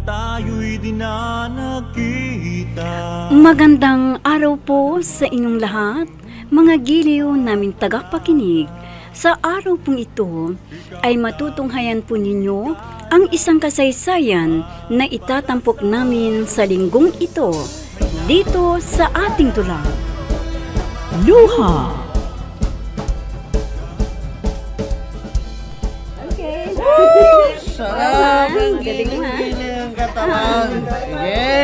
tayo'y di na nakita. Magandang araw po sa inyong lahat, mga giliw namin tagapakinig. Sa araw pong ito ay matutunghayan po ninyo ang isang kasaysayan na itatampok namin sa linggong ito dito sa ating tula. Luha. Okay. Sarap! Galing mo, ha? Ang katawan! Sige!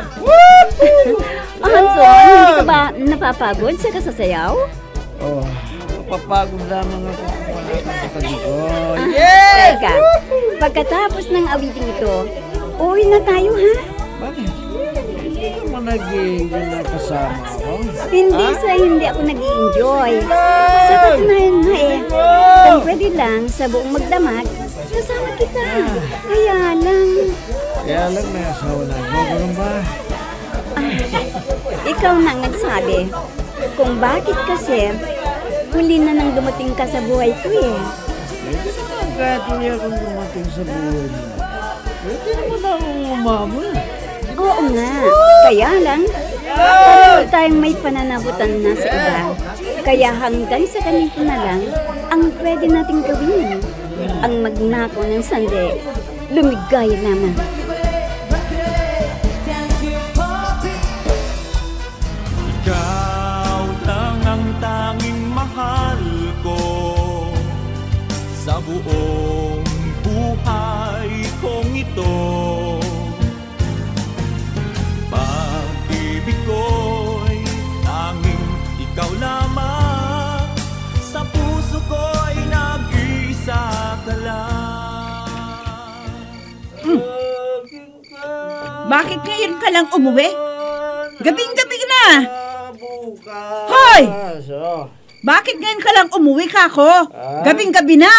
Hanson, hindi ka ba napapagod sa kasasayaw? Oh, mapapagod lamang ako kung wala kang katabi ko. Teka, pagkatapos ng awiting ito, uwi na tayo, ha? Bakit? Hindi naman nagiging nakasama ako. Hindi sa hindi ako nag-i-enjoy. Sa katunayan nga kung pwede lang sa buong magdamag, kasama kita. Kaya lang, may asawa na ako. Ganun ba? ikaw na ang nagsabi kung bakit kasi huli na nang dumating ka sa buhay ko eh. Pwede naman kahit hindi akong dumating sa buhay mo. Pwede naman akong umama. Oo nga, kaya lang, pareho tayong may pananagutan na sa iba. Kaya hanggang sa ganito na lang, ang pwede nating gawin, ang magnakaw ng sandi, lumigay lamang. Ikaw lang ang tanging mahal ko sa buong buhay kong ito. Pag-ibig ko'y tanging ikaw lamang, sa puso ko'y nag-isa ka lang. Bakit ngayon ka lang umuwi? Gabing-gabi na! Hoy! Bakit ngayon ka lang umuwi ka ako? Gabing-gabi na!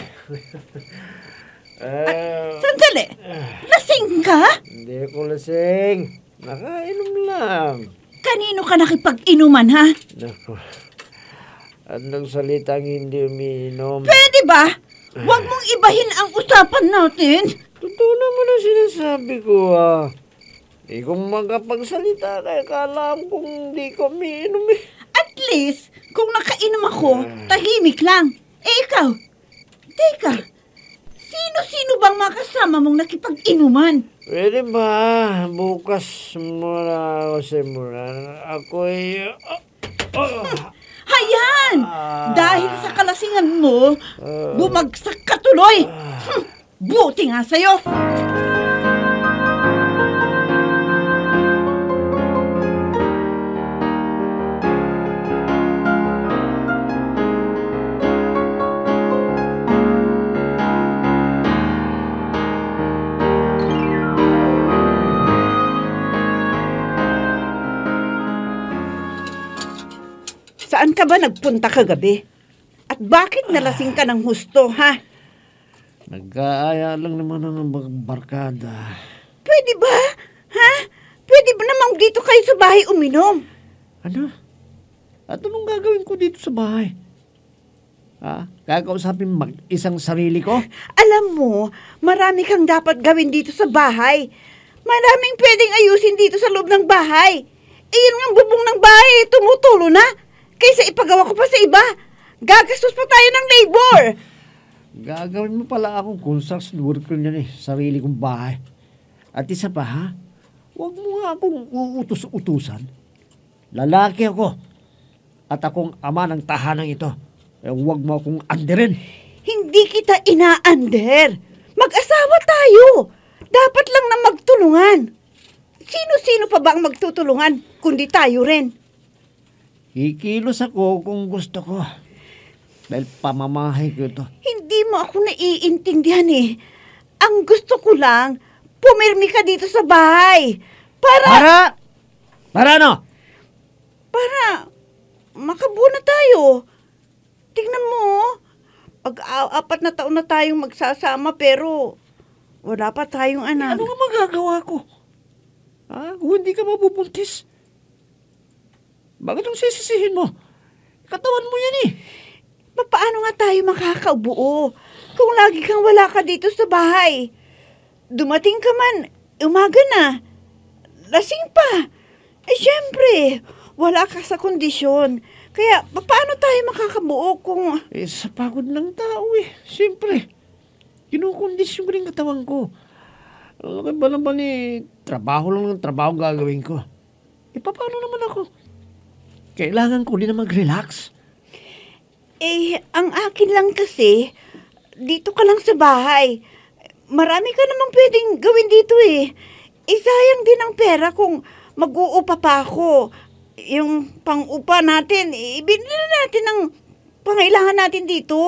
Sandali! Lasing ka? Hindi ko lasing. Nakainom lang. Kanino ka nakipag-inuman, ha? Naku. Anong salitang hindi umiinom? Pwede ba? Huwag mong ibahin ang usapan natin. Totoo naman ang sinasabi ko, ah. Di ko magkapagsalita kaya kaalam kung di ko umiinom eh. At least, kung nakainom ako, tahimik lang. Eh ikaw, teka, sino-sino bang makasama mong nakipag-inuman? Pwede ba? Bukas muna ako sa muna. Ako'y... Hayan! Dahil sa kalasingan mo, bumagsak ka tuloy. Buti nga sa'yo. Saan ka ba nagpunta kagabi? At bakit nalasing ka ng husto, ha? Nag-aaya lang naman ng barkada. Pwede ba? Ha? Pwede ba namang dito kayo sa bahay uminom? Ano? At anong gagawin ko dito sa bahay? Ha? Kakausapin mag-isang sarili ko? Alam mo, marami kang dapat gawin dito sa bahay. Maraming pwedeng ayusin dito sa loob ng bahay. Eh, yun nga bubong ng bahay, tumutulo na. Kaysa ipagawa ko pa sa iba, gagastos pa tayo ng labor. Gagawin mo pala akong construction worker niyan eh, sarili kong bahay. At isa pa ha, huwag mo nga akong uutos-utusan. Lalaki ako at akong ama ng tahanang ito. Eh, huwag mo akong anderin. Hindi kita inaander. Mag-asawa tayo. Dapat lang na magtulungan. Sino-sino pa ba ang magtutulungan kundi tayo rin? Kikilos ako kung gusto ko. Dahil pamamahay ko ito. Hindi mo ako naiintindihan eh. Ang gusto ko lang, pumirmi ka dito sa bahay. Para ano? Para makabuo na tayo. Tingnan mo, pag-apat na taon na tayong magsasama pero wala pa tayong anak. Ano nga magagawa ko? Kung hindi ka mabubuntis. Bakit ang sisisihin mo? Katawan mo yan eh. Paano nga tayo makakaubuo kung lagi kang wala ka dito sa bahay? Dumating ka man, Umaga na. Lasing pa. Siyempre, wala ka sa kondisyon. Kaya, paano tayo makakabuo kung... Sa pagod ng tao Siyempre, kinukondisyon ko rin katawan ko. Alam ba naman trabaho lang ng trabaho gagawin ko. Paano naman ako? Kailangan ko din na mag-relax. Ang akin lang kasi, dito ka lang sa bahay. Marami ka namang pwedeng gawin dito sayang din ang pera kung mag-uupa pa ako. Yung pang-upa natin, ibinili natin ang pangailangan natin dito.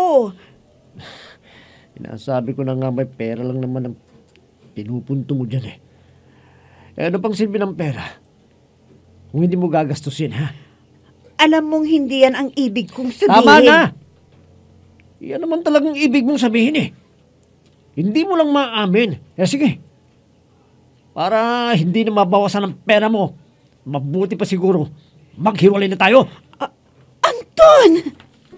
Inasabi ko na nga may pera lang naman ang pinupunto mo dyan ano pang silbi ng pera? Kung hindi mo gagastusin, ha? Alam mong hindi yan ang ibig kong sabihin. Tama na! Yan naman talagang ibig mong sabihin Hindi mo lang maamin. Sige. Para hindi na mabawasan ang pera mo, mabuti pa siguro, maghiwalay na tayo. Anton!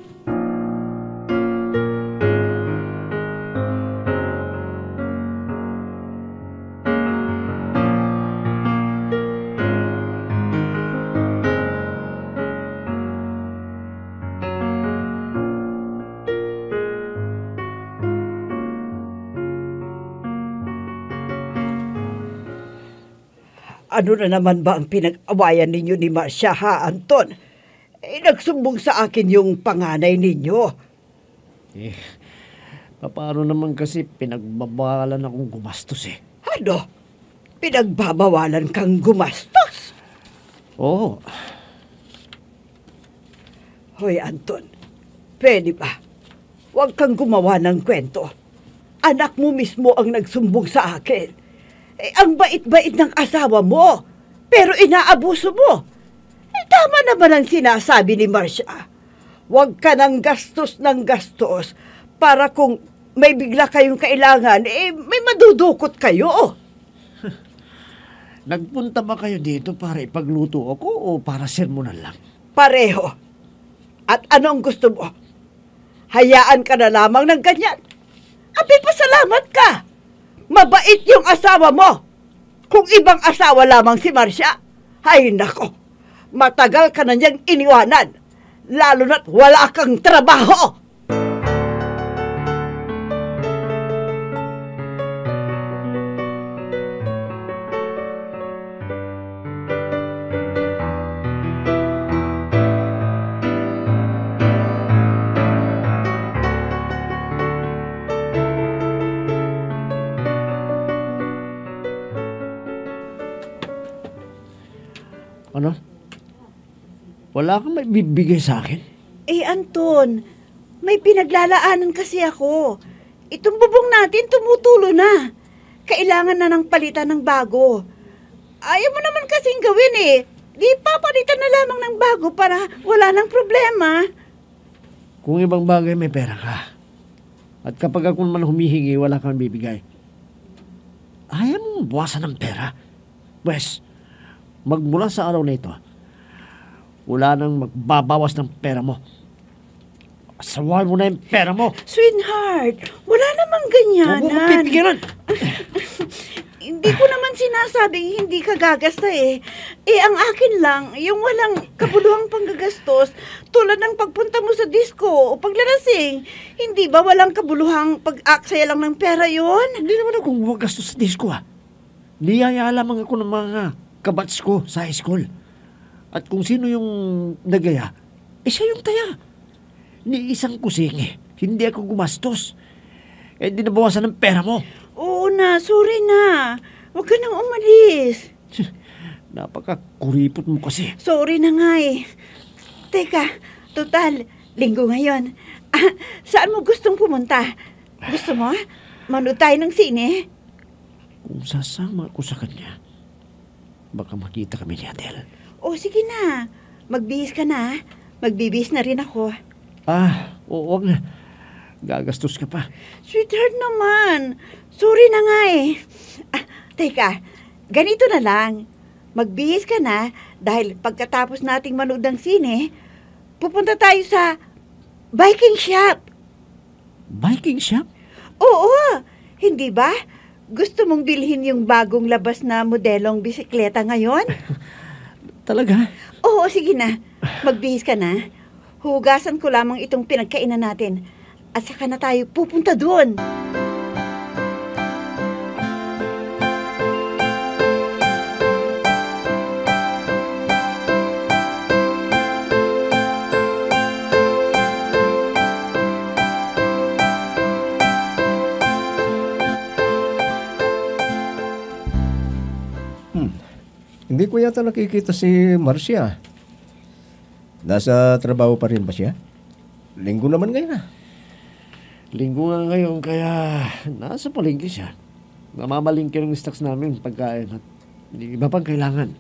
Ano na naman ba ang pinag-awayan ninyo ni Marcia, ha, Anton? Nagsumbong sa akin yung panganay ninyo. Paano naman kasi pinagbabawalan akong gumastos Ano? Pinagbabawalan kang gumastos? Oo. Hoy, Anton, pwede ba? Huwag kang gumawa ng kwento. Anak mo mismo ang nagsumbong sa akin. Ang bait-bait ng asawa mo, pero inaabuso mo. Tama naman ang sinasabi ni Marcia. Huwag ka ng gastos para kung may bigla kayong kailangan, may madudukot kayo. Nagpunta ba kayo dito para ipagluto ako o para sermonan lang? Pareho. At anong gusto mo? Hayaan ka na lamang ng ganyan. Abi, pasalamat ka. Mabait yung asawa mo. Kung ibang asawa lamang si Marcia, ay nako, matagal ka na niyang iniwanan. Lalo na't wala kang trabaho. Ano? Wala kang may bibigay sa akin? Anton, may pinaglalaanan kasi ako. Itong bubong natin tumutulo na. Kailangan na ng palitan ng bago. Ayaw mo naman kasing gawin Di papalitan na lamang ng bago para wala nang problema. Kung ibang bagay may pera ka. At kapag ako naman humihingi, wala kang bibigay. Ayaw mong buwasan ng pera? Pues, magmula sa araw na ito, wala nang magbabawas ng pera mo. Asawain mo na yung pera mo. Sweetheart, wala namang ganyanan. Huwag mo pipigilan. Hindi ko naman sinasabing hindi ka gagasta ang akin lang, yung walang kabuluhang panggagastos, tulad ng pagpunta mo sa disco o paglalasing. Hindi ba walang kabuluhang pag-aksaya lang ng pera yon? Hindi naman ako gumagastos sa disco Niyaya lamang ako ng mga kabats ko sa high school. At kung sino yung nagaya, siya yung taya. Ni isang kusing hindi ako gumastos. Di nabawasan ng pera mo. Oo na, sorry na. Huwag ka nang umalis. Napaka-kuripot mo kasi. Sorry na nga Teka, total, linggo ngayon. Saan mo gustong pumunta? Gusto mo? Manood tayo ng sine? Kung sasama ako sa kanya, baka makita kami ni Adele. O sige na, magbihis ka na. Magbibihis na rin ako. Oo na. Gagastos ka pa. Sweetheart naman. Sorry na nga Teka, ganito na lang. Magbihis ka na dahil pagkatapos nating manood ng sine, pupunta tayo sa biking shop. Biking shop? Oo, hindi ba? Gusto mong bilhin yung bagong labas na modelong bisikleta ngayon? Talaga? Oo, sige na. Magbihis ka na. Hugasan ko lamang itong pinagkainan natin. At saka na tayo pupunta doon. Hindi ko yata nakikita si Marcia. Nasa trabaho pa rin ba siya? Linggo naman ngayon ah. Linggo nga ngayon, kaya nasa palengke siya. Namamalingke ng stocks namin, pagkain at iba pang kailangan.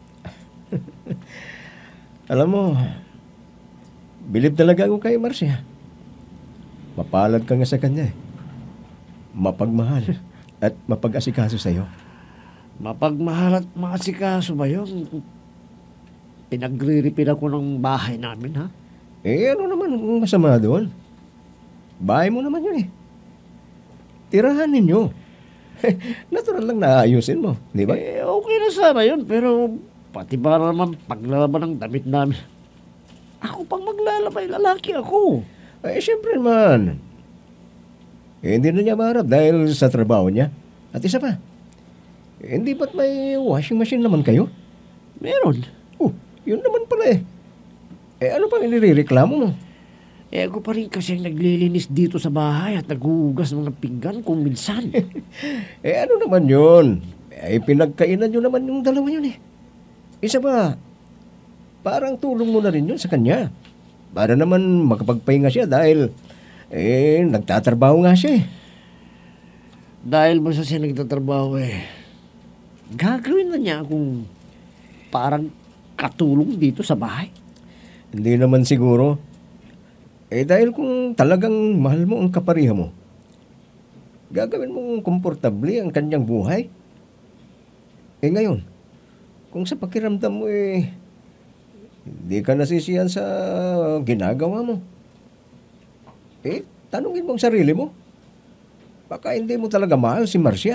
Alam mo, bilib talaga ako kay Marcia. Mapalad ka nga sa kanya eh. Mapagmahal at mapag-asikaso sa'yo. Mapagmahal at makasikaso ba yun? Pinagre-repair ako ng bahay namin, ha? Eh, ano naman ang masama doon? Bahay mo naman yun eh. Tirahan ninyo. Natural lang na ayusin mo, di ba? Eh, okay na sana yun, pero pati ba naman paglalaban ng damit namin? Ako pang maglalabay, lalaki ako. Eh, syempre naman. Eh, hindi na niya maharap dahil sa trabaho niya. At isa pa, eh, hindi ba't may washing machine naman kayo? Meron. Oh, yun naman pala eh. Eh, ano pang inireklamo mo? Eh, ako pa rin kasi ang naglilinis dito sa bahay at naghuhugas ng mga pinggan kung minsan. Eh, ano naman yun? Eh, pinagkainan nyo naman yung dalawa yun eh. Isa ba, parang tulong mo na rin yun sa kanya. Para naman makapagpahinga siya dahil, nagtatrabaho nga siya eh. Dahil basta siya nagtatrabaho gagawin na niya akong parang katulong dito sa bahay. Hindi naman siguro. Eh dahil kung talagang mahal mo ang kapariha mo, gagawin mong komportable ang kanyang buhay. Eh ngayon, kung sa pakiramdam mo hindi ka nasisiyan sa ginagawa mo, tanungin mo ang sarili mo. Baka hindi mo talaga mahal si Marcia.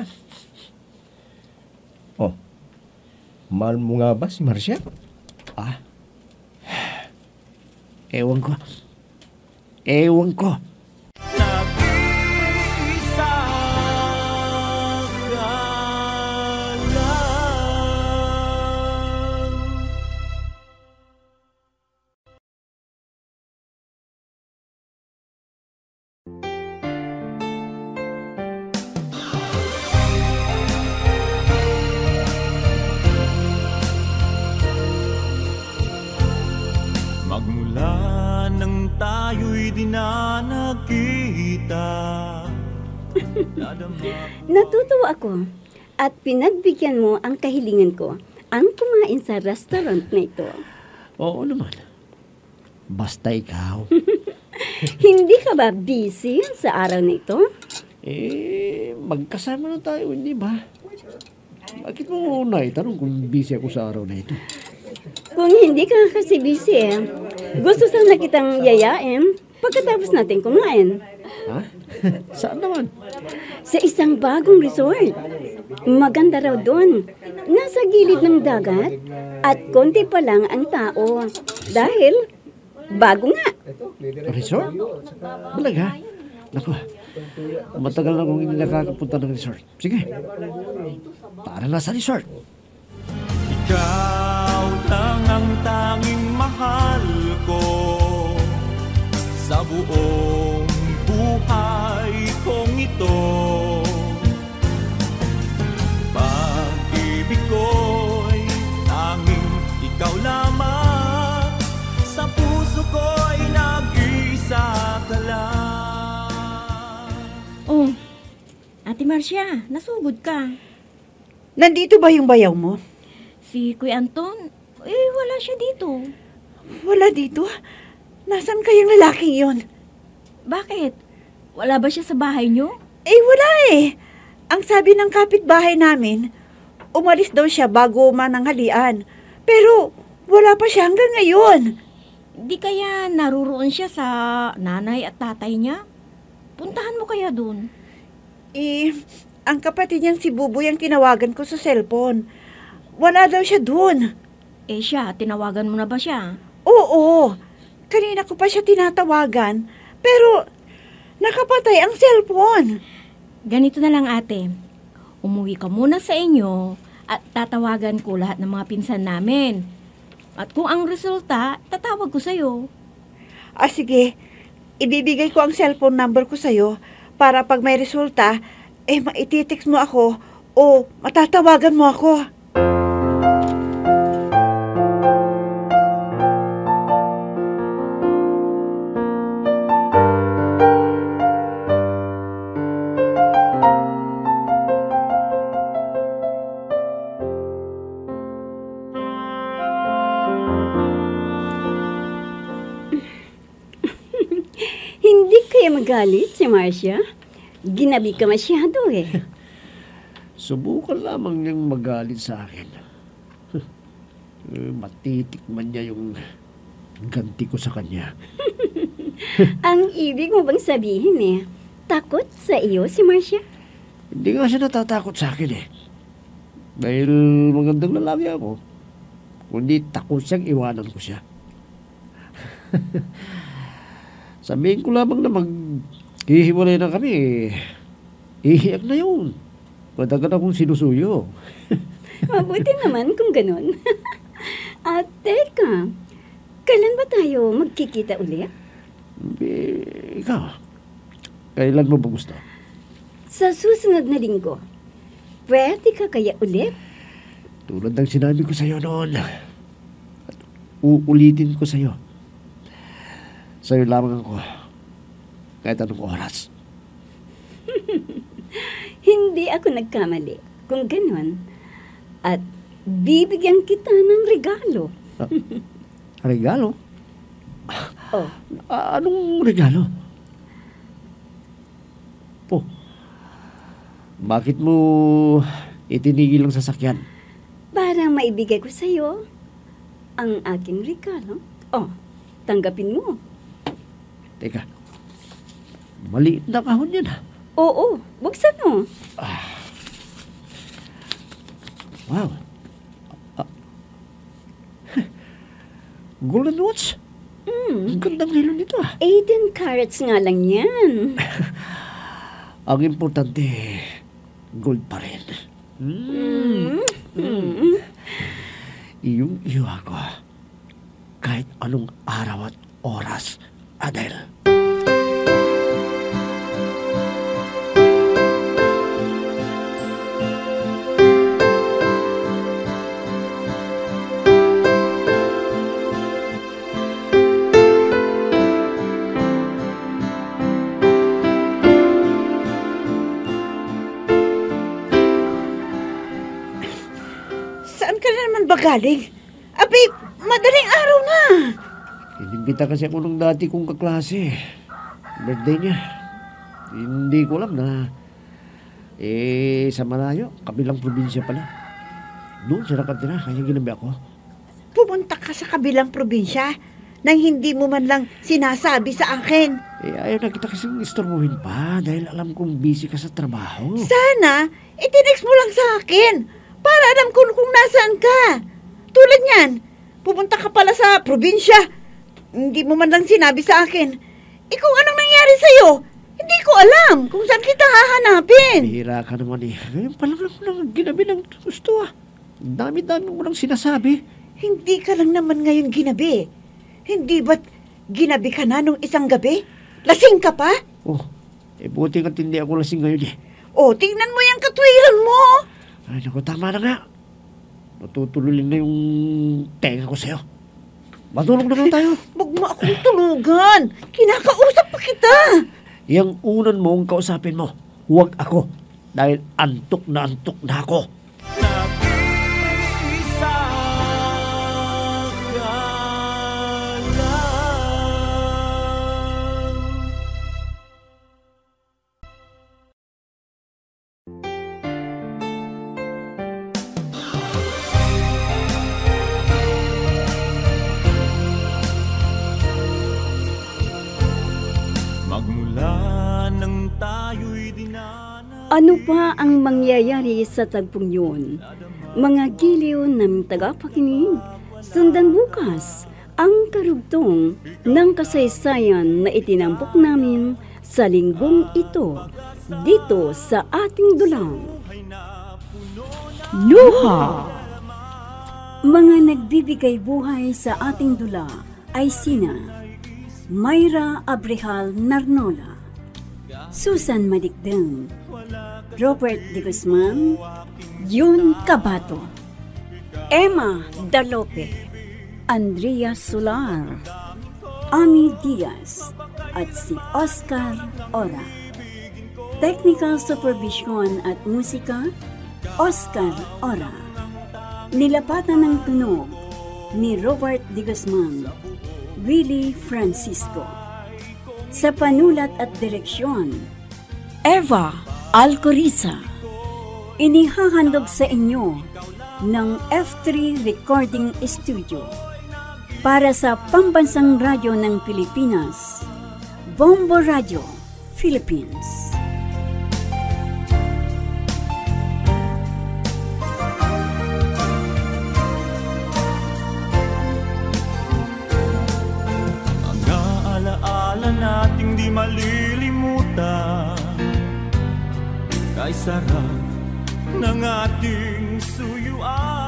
Oh, mahal mo nga ba si Marcia? Ewan ko. Ewan ko. Nag-isa ka lang. Magmula nang tayo'y di na nagkita. Natutuwa ako at pinagbigyan mo ang kahilingan ko, ang kumain sa restaurant na ito. Oo naman. Basta ikaw. Hindi ka ba busy sa araw na ito? Magkasama na tayo, hindi ba? Bakit mo naitanong kung busy ako sa araw na ito? Kung hindi ka kasi busy gusto sana kitang yayain pagkatapos natin kumain. Ha? Saan naman? Sa isang bagong resort. Maganda raw doon. Nasa gilid ng dagat at konti pa lang ang tao. Dahil bago nga. Resort? Talaga? Naku, matagal na akong hindi nakakapunta ng resort. Sige, tara na sa resort. Ikaw lang ang tanging mahal ko sa buong buhay kong ito. Pag-ibig ko'y tanging ikaw lamang, sa puso ko'y nag-isa ka lang. Oh, Ate Marcia, nasugod ka. Nandito ba yung bayaw mo? Si Kuya Anton, wala siya dito. Wala dito. Nasaan kayang lalaking yon? Bakit? Wala ba siya sa bahay niyo? Wala Ang sabi ng kapitbahay namin, umalis daw siya bago mananghalian. Pero wala pa siya hanggang ngayon. Di kaya naruroon siya sa nanay at tatay niya? Puntahan mo kaya dun. Ang kapatid niyang si Buboy ang tinawagan ko sa cellphone. Wala daw siya dun. Eh siya, tinawagan mo na ba siya? Oo, kanina ko pa siya tinatawagan, pero nakapatay ang cellphone. Ganito na lang ate. Umuwi ka muna sa inyo at tatawagan ko lahat ng mga pinsan namin. At kung ang resulta, tatawag ko sa'yo. Sige, ibibigay ko ang cellphone number ko sa'yo para pag may resulta, maititext mo ako o matatawagan mo ako. Hindi kaya magalit si Marcia? Ginabi ka masyado eh. Subukan lamang niyang magalit sa akin. Matitikman niya yung ganti ko sa kanya. Ang ibig mo bang sabihin eh, takot sa iyo si Marcia? Hindi nga siya natatakot sa akin eh. Dahil magandang lalaki ako. Kundi takot siyang iwanan ko siya. Sabihin ko lamang na maghihiwalay na kami, ihiyak na yun. Matagal akong sinusuyo. Mabuti naman kung ganun. At teka, kailan ba tayo magkikita ulit? Ikaw, kailan mo ba gusto? Sa susunod na linggo. Pwede ka kaya ulit? Tulad ng sinabi ko sa'yo noon. At uulitin ko sa'yo. Sa'yo lamang ako. Kahit anong oras. Hindi ako nagkamali. Kung ganun. At bibigyan kita ng regalo. Regalo? Oh, Anong regalo? Oh, bakit mo itinigil ang sasakyan? para maibigay ko sa'yo ang aking regalo. Oh, tanggapin mo. Teka, maliit na kahon yan. Oo, buksan mo. Wow. Golden watch? Ang gandang relo nito 18 carats nga lang yan. Ang importante, gold pa rin. Iyong iyo ako. Kahit anong araw at oras, Adele. Saan ka na naman ba galing? Abi, madaling araw na. Inimbita kasi ako nung dati kong kaklase. Birthday niya. Hindi ko alam na sa Malayo, kabilang probinsya pala. Doon siya nakatira, kaya ginabi ako. Pumunta ka sa kabilang probinsya nang hindi mo man lang sinasabi sa akin. Ayaw na kita kasing istorbohin pa dahil alam kong busy ka sa trabaho. Sana, itinext mo lang sa akin para alam ko kung nasaan ka. Tulad niyan, pupunta ka pala sa probinsya. Hindi mo man lang sinabi sa akin. Kung anong nangyari sa'yo, hindi ko alam kung saan kita hahanapin. Bihira ka naman eh. Ngayon pa lang ako nang ginabi ng gusto Dami-dami mo lang sinasabi. Hindi ka lang naman ngayon ginabi. Hindi ba't ginabi ka na nung isang gabi? Lasing ka pa? Oh, buti nga hindi ako lasing ngayon eh. Tingnan mo yung katwiran mo. Ay, naku, tama na nga. Matutululin na yung tenga ko sa'yo. Matulog na lang tayo. Huwag mo akong tulugan. Kinakausap pa kita. Yang unan mo ang kausapin mo. Huwag ako. Dahil antok na ako. Nag-iisa ka lang. Magmula nang tayo'y dinana. Ano pa ang mangyayari sa tagpong yun? Mga giliw ng tagapakinig, sundan bukas ang karugtong ng kasaysayan na itinampok namin sa linggong ito dito sa ating dulang. Luha! Mga nagbibigay buhay sa ating dula ay sina Mayra Abrehal Narnola, Susan Malikdeng, Robert De Guzman, Yun Cabato, Emma Dalope, Andrea Solar, Ami Diaz, at si Oscar Ora. Technical Supervision at Musika, Oscar Ora. Nilapatan ng tunog ni Robert De Guzman, Willie Francisco. Sa panulat at direksyon, Eva Alcoriza. Inihahandog sa inyo ng F3 Recording Studio para sa Pambansang Radyo ng Pilipinas, Bombo Radio, Philippines. Ang alaala nating di malilimutan, kay sarap ng ating suyuan.